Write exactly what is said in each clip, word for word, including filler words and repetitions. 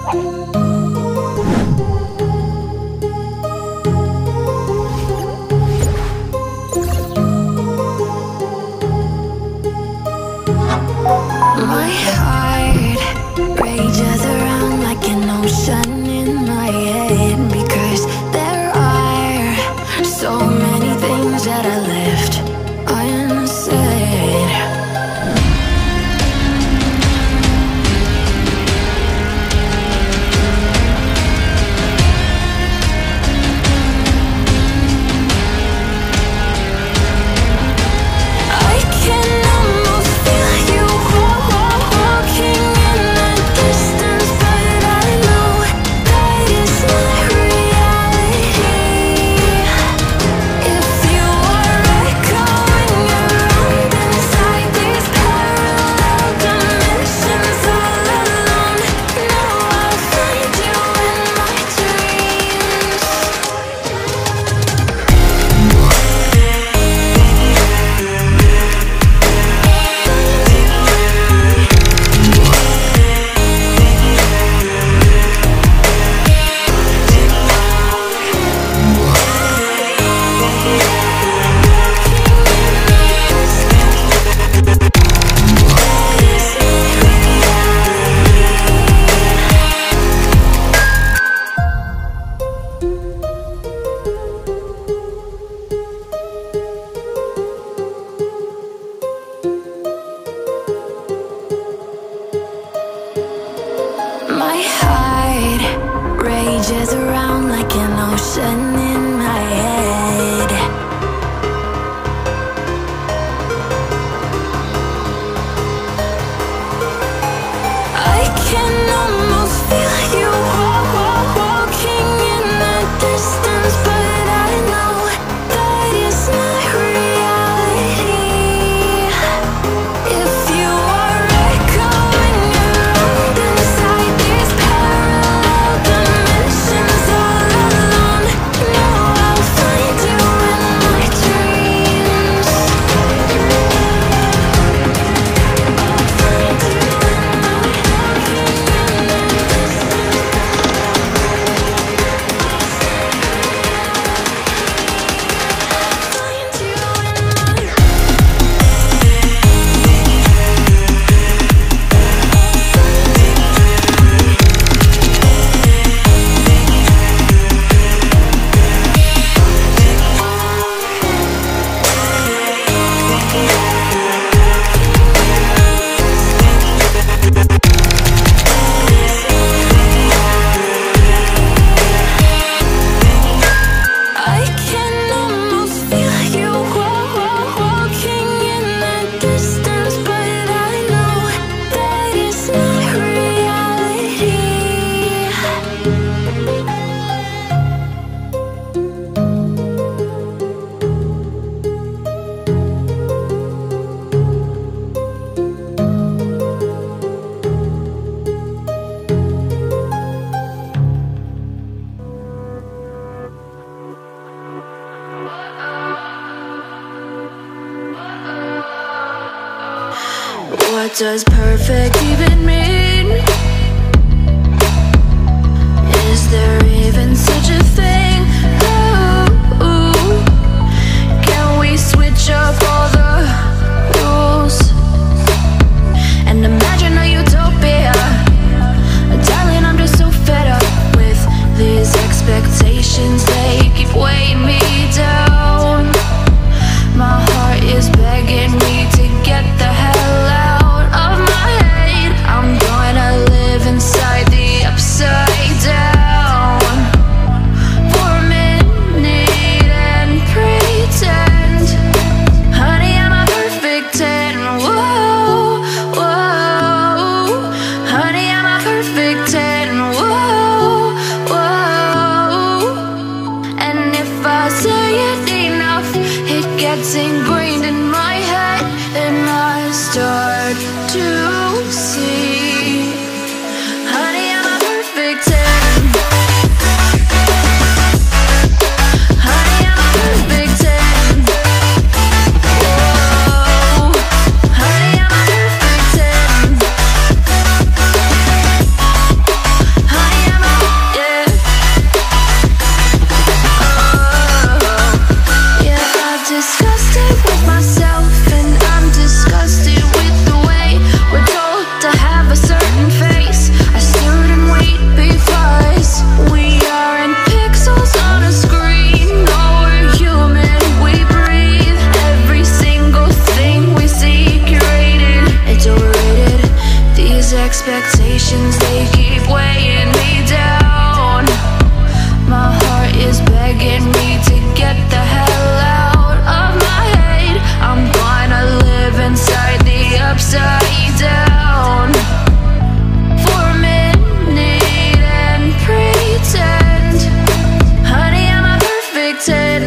My heart rages around like an ocean in my head, because there are so many things that I left unsaid. I can almost feel you walking in the distance, but I know that it's not reality. If you are echoing around inside these parallel dimensions all alone, now I'll find you in my dreams. My heart rages around like an ocean in my head. I can almost feel you walking in the distance, but I know that it's not reality. If you are echoing around inside these parallel dimensions all alone, now I'll find you in my dreams. I'll find you in my walking in the distance. Find you in my I can almost feel you walking in the distance, but I know that it's not reality. What does perfect even mean? Is there even such a thing? Ooh, can we switch up all the rules and imagine a utopia? Darling, I'm just so fed up with these expectations. They keep weighing me down. My heart is begging me to get the hell out of my head. I'm done expectations, they keep weighing me down. My heart is begging me to get the hell out of my head. I'm gonna live inside the upside down for a minute and pretend, honey, I'm a perfect ten.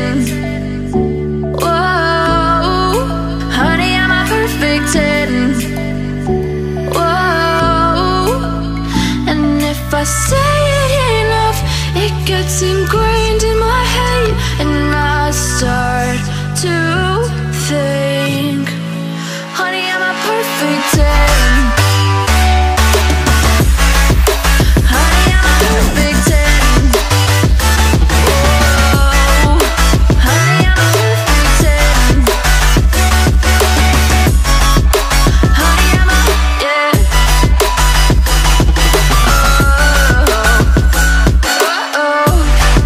Whoa, honey, I'm a perfect ten. Whoa, and if I say it enough, it gets ingrained in my head, and I start to think, honey, I'm a perfect ten. Honey, I'm a perfect ten. Whoa, honey, I'm a perfect ten. Honey, I'm a, yeah. Oh, oh, oh.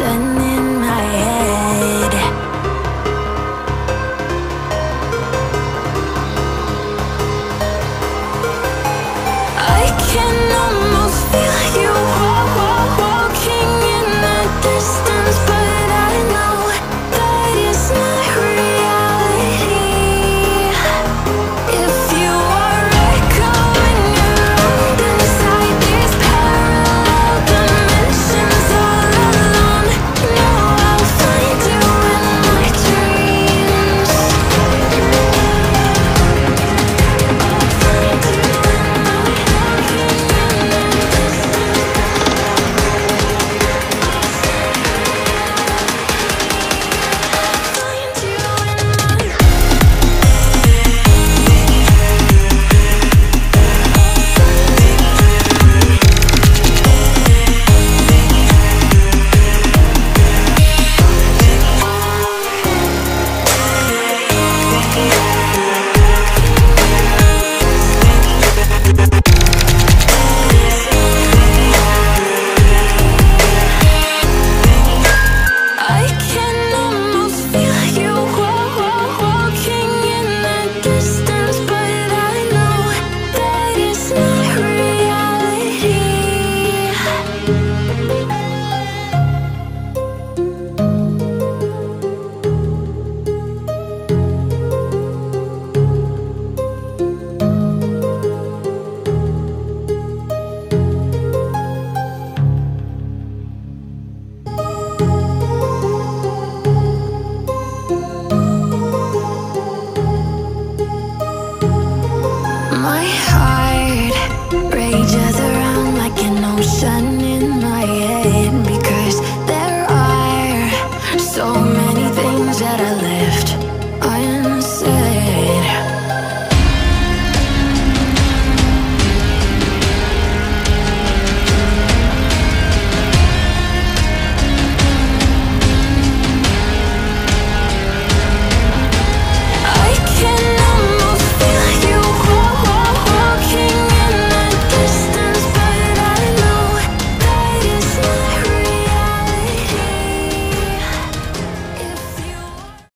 Send